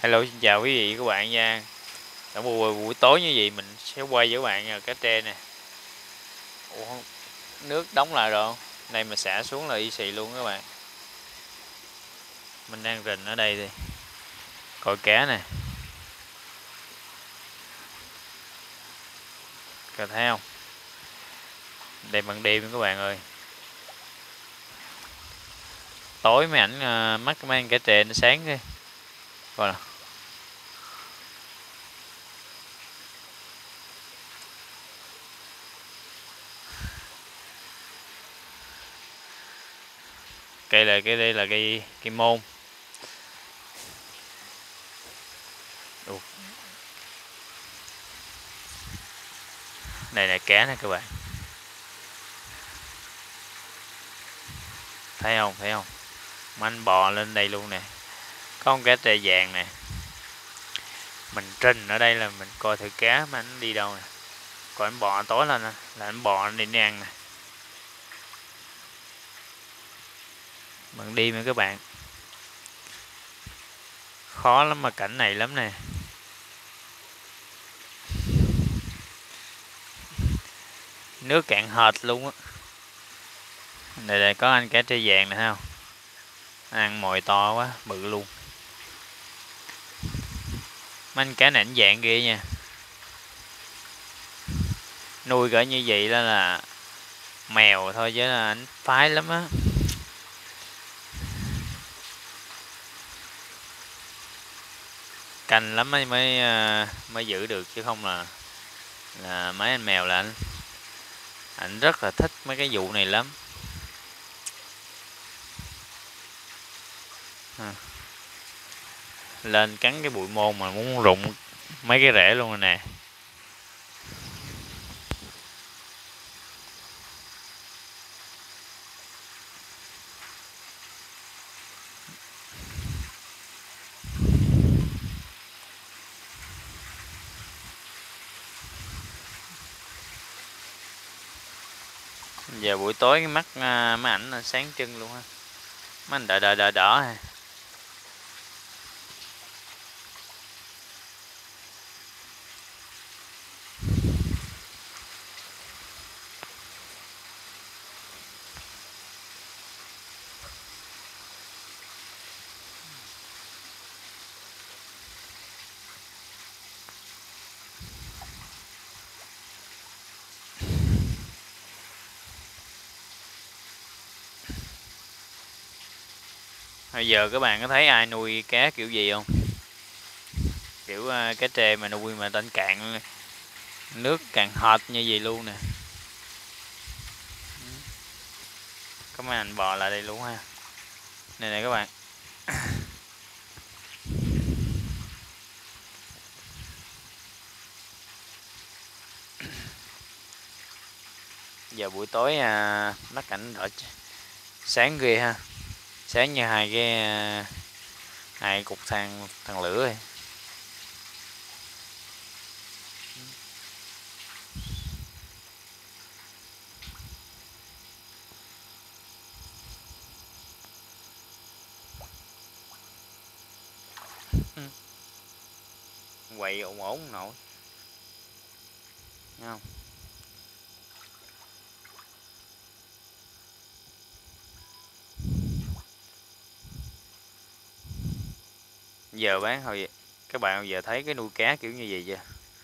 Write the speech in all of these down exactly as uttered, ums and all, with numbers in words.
Hello, xin chào quý vị và các bạn nha. Ở buổi, buổi tối như vậy mình sẽ quay với các bạn nha, cá trê nè. Ủa, nước đóng lại rồi không? Đây mà xả xuống là y xì luôn các bạn. Mình đang rình ở đây đi. Coi cá nè. Coi thấy không? Đây ban đêm các bạn ơi. Tối mấy ảnh uh, mắt mấy anh cá trê nó sáng đi. Coi nè. Cây là cái đây là cây cây môn. Ủa. Đây là cá nè các bạn. Thấy không? Thấy không? Mà anh bò lên đây luôn nè. Có con cá trê vàng nè. Mình trình ở đây là mình coi thử cá mà anh đi đâu nè. Còn anh bò tối lên nè, là anh bò anh đi ăn nè. Bạn đi mà các bạn. Khó lắm mà cảnh này lắm nè. Nước cạn hệt luôn á. Đây đây có anh cá trê vàng nè không? Ăn mồi to quá, bự luôn. Mấy anh cá này ảnh dạng ghê nha. Nuôi cỡ như vậy đó là mèo thôi chứ là ảnh phái lắm á. Canh lắm mới mới mới giữ được chứ không là là mấy anh mèo là anh ảnh rất là thích mấy cái vụ này lắm. À. Lên cắn cái bụi môn mà muốn rụng mấy cái rễ luôn rồi nè. Giờ buổi tối cái mắt uh, mấy ảnh là sáng trưng luôn ha. Mấy anh đợi đợi đợi đỏ ha. Bây giờ các bạn có thấy ai nuôi cá kiểu gì không? Kiểu uh, cá trê mà nuôi mà tên cạn nước cạn hệt như vậy luôn nè. Có mấy anh bò lại đây luôn ha. Này nè các bạn. Giờ buổi tối à, nó cảnh đỏ sáng ghê ha. Sáng như hai cái à, hai cục than than lửa ấy. Quậy ổn ổn nổi. Thấy không? Giờ bán hồi các bạn giờ thấy cái nuôi cá kiểu như vậy chưa?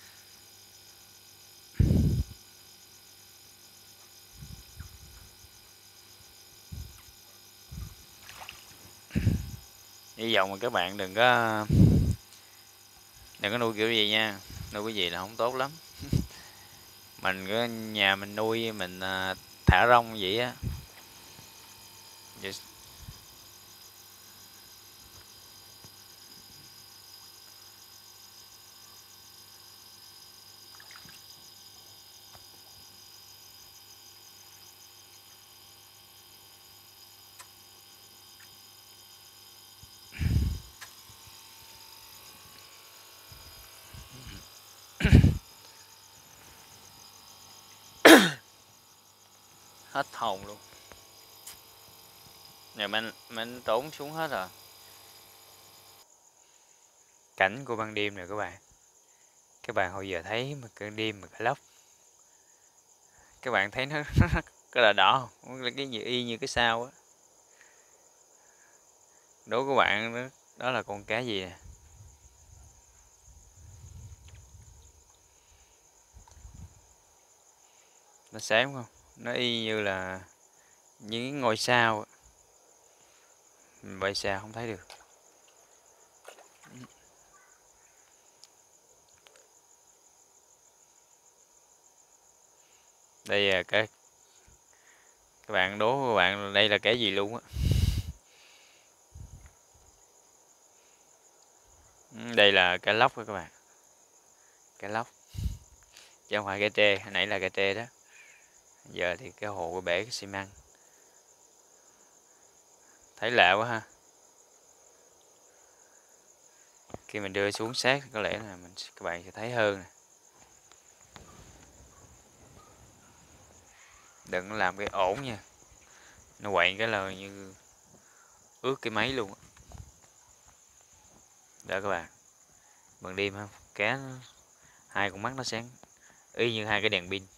Hy vọng mà các bạn đừng có đừng có nuôi kiểu gì nha. Nuôi cái gì là không tốt lắm. Mình có nhà mình nuôi mình thả rong vậy á. Vậy hết hồn luôn. Giờ mình mình tốn xuống hết rồi. Cảnh của ban đêm nè các bạn. Các bạn hồi giờ thấy mà ban đêm mà cả lóc, các bạn thấy nó rất là đỏ không? Là cái gì y như cái sao á. Đố các bạn đó, đó là con cá gì nè? Nó sáng không? Nó y như là những ngôi sao á. Mình bay xa không thấy được. Đây là cái các bạn đố các bạn đây là cái gì luôn á. Đây là cá lóc đó các bạn. Cá lóc. Chứ không phải cá trê, hồi nãy là cá trê đó. Giờ thì cái hồ cái bể cái xi măng. Thấy lạ quá ha. Khi mình đưa xuống sát có lẽ là mình các bạn sẽ thấy hơn nè. Đừng có làm cái ổn nha. Nó quậy cái là như ướt cái máy luôn. Đó các bạn. Ban đêm không? Cá nó, hai con mắt nó sáng y như hai cái đèn pin.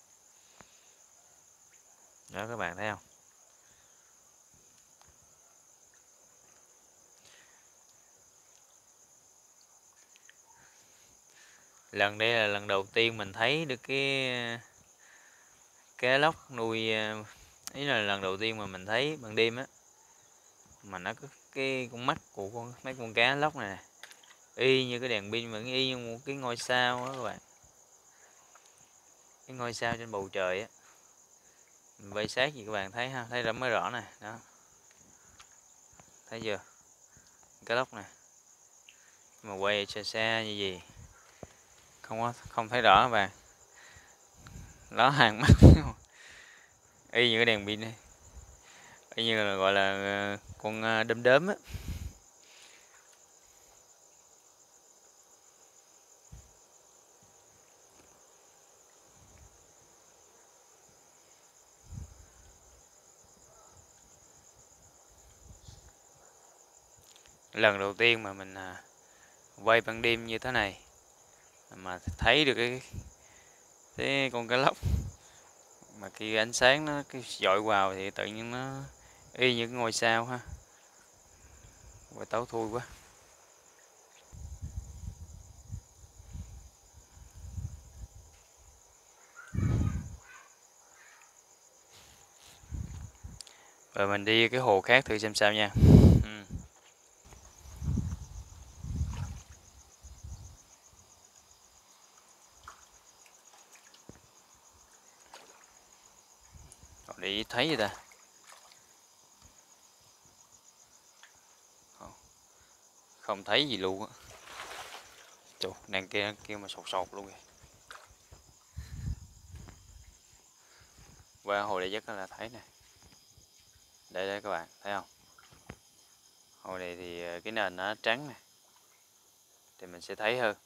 Đó các bạn thấy không? Lần đây là lần đầu tiên mình thấy được cái cá lóc nuôi, ý là lần đầu tiên mà mình thấy ban đêm á, mà nó có cái con mắt của con mấy con cá lóc này nè, y như cái đèn pin, mà y như một cái ngôi sao á các bạn, cái ngôi sao trên bầu trời á. Mình quay sát gì các bạn thấy ha, thấy rõ mới rõ nè, đó thấy chưa, cá lóc nè, mà quay xa xa như gì không có không thấy rõ các bạn, nó hàng mắt y như cái đèn pin này, y như là gọi là con đom đóm á. Lần đầu tiên mà mình quay ban đêm như thế này mà thấy được cái cái con cá lóc, mà khi ánh sáng nó cái dội vào thì tự nhiên nó y như cái ngôi sao ha. Quay tối thui quá. Rồi mình đi cái hồ khác thử xem sao nha. Ừ. Đi thấy vậy ta, không thấy gì luôn á. Trời, đang kia kia mà sột sột luôn kìa. Qua hồ đây rất là thấy nè. Đây đây các bạn thấy không? Hồ này thì cái nền nó trắng nè, thì mình sẽ thấy hơn.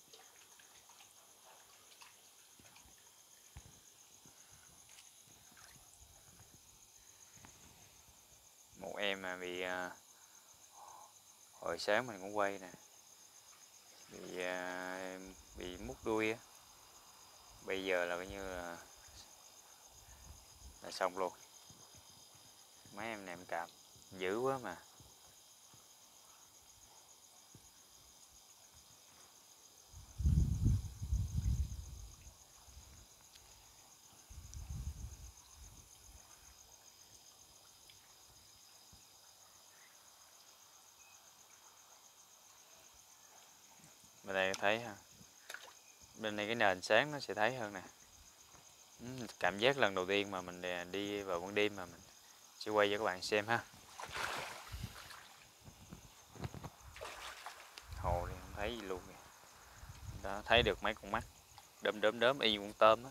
Một em mà bị uh, hồi sáng mình cũng quay nè, bị uh, bị mút đuôi á. Bây giờ là coi như là, là xong luôn. Mấy em nệm cạp dữ quá mà. Bên đây thấy ha, bên này cái nền sáng nó sẽ thấy hơn nè. Cảm giác lần đầu tiên mà mình đi vào ban đêm mà mình sẽ quay cho các bạn xem ha. Hồ thì không thấy gì luôn kìa. Đó, thấy được mấy con mắt đom đóm đóm y như con tôm á.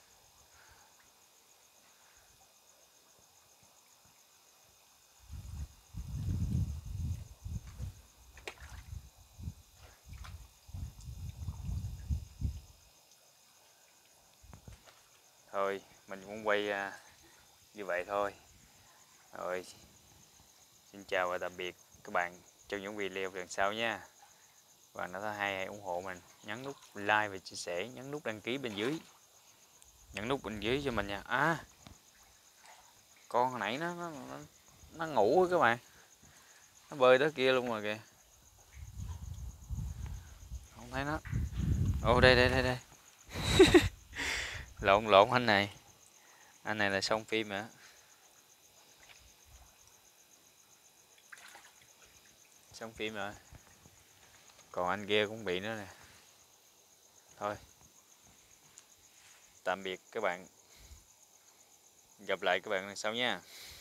Thôi mình cũng quay uh, như vậy thôi. Rồi xin chào và tạm biệt các bạn trong những video lần sau nha. Và nó hay, hay ủng hộ mình, nhấn nút like và chia sẻ, nhấn nút đăng ký bên dưới, nhấn nút bên dưới cho mình nha. À, con hồi nãy nó nó, nó, nó ngủ rồi các bạn, nó bơi tới kia luôn rồi kìa, không thấy nó. Ồ đây đây đây đây. Lộn lộn anh này, anh này là xong phim hả? Xong phim rồi, còn anh kia cũng bị nữa nè. Thôi, tạm biệt các bạn, gặp lại các bạn lần sau nha.